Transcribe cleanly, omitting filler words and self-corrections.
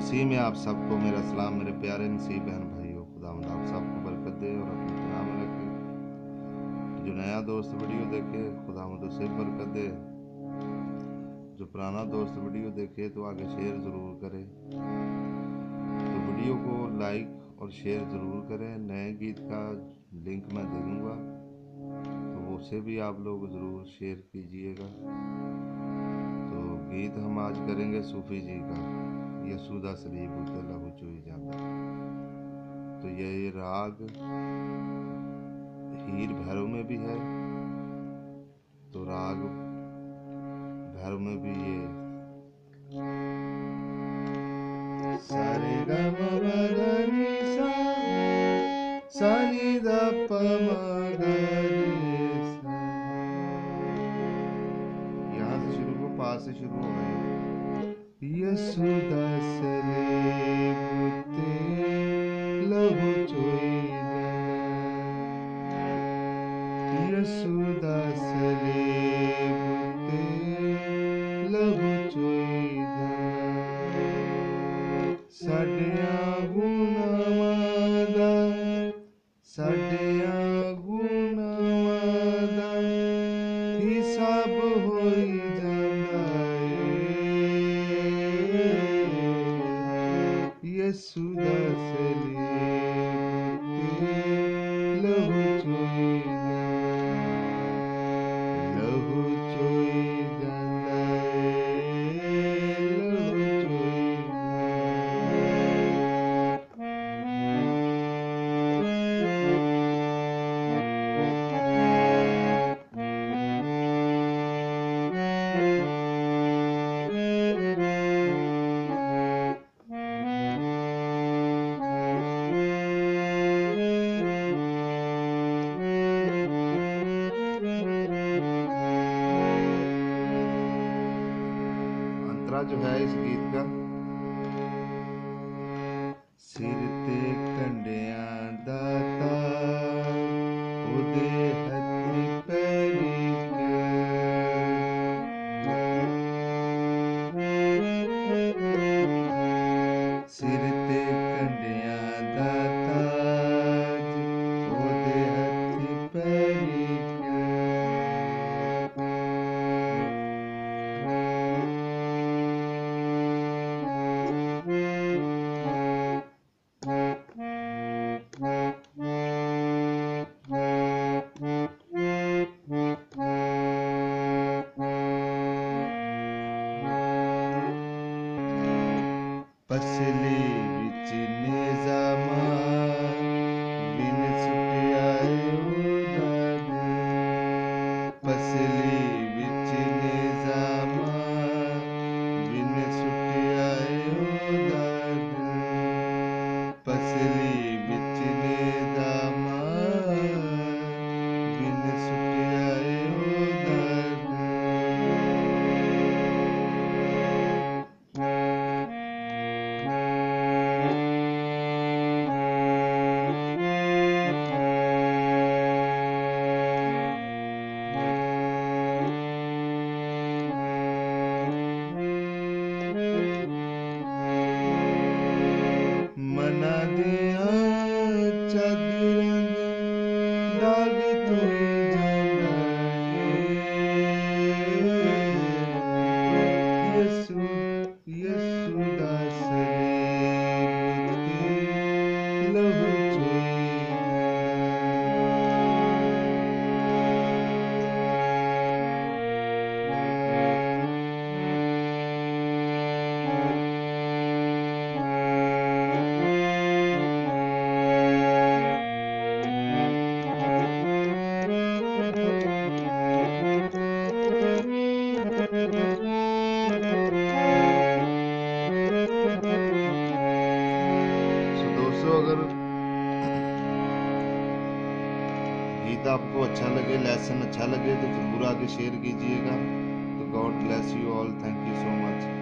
मसीह में आप सबको मेरा सलाम। मेरे प्यारे मसीह बहन भाइयों, खुदावंद आप सबको बरकत दे और अपने नाम में रखे। जो नया दोस्त वीडियो देखे खुदावंद उसे बरकत दे। जो पुराना दोस्त वीडियो देखे तो आगे शेयर ज़रूर करे। तो वीडियो को लाइक और शेयर ज़रूर करें। नए गीत का लिंक मैं दे दूँगा, तो उसे भी आप लोग ज़रूर शेयर कीजिएगा। तो गीत हम आज करेंगे सूफी जी का, यसूदा सलीब उते लहू चुई जाता। तो ये राग हीर भैरव में भी है, तो राग भैरव में भी ये सारे ग म प ध नि सा सा नि ध प म ग रे सा। यहाँ से शुरू हो, पास से शुरू हो गए। यसूदा सलीब उते लहू चुई जाता। यसूदा सलीब उते लहू चुई जाता। साडियां गुनाहां दा हिसाब होई जांदा है। यसूदा सलीब उते लहू चुई जांदा, लहू चुई जांदा है, लहू चुई जो है इस गीत का। सिर ते कंडियां दा ताज ओदे हत्थ पैरी सिर ते कंडियां दा ताज ओदे हत्थ पैरी पसली विच निज़ामां बिन सुटियाए उदाद। पसली विच निज़ामां बिन सुटियाए उदाद। पसली विच निज़ामां बिन सुटियाए उदाद। मना दियां चादरां दे दाग धोई जांदा है। यसूदा सलीब उते लहू चुई दोस्तों, अगर गीत आपको अच्छा लगे, लेसन अच्छा लगे तो ज़रूर आगे शेयर कीजिएगा। तो God bless you all. Thank you so much.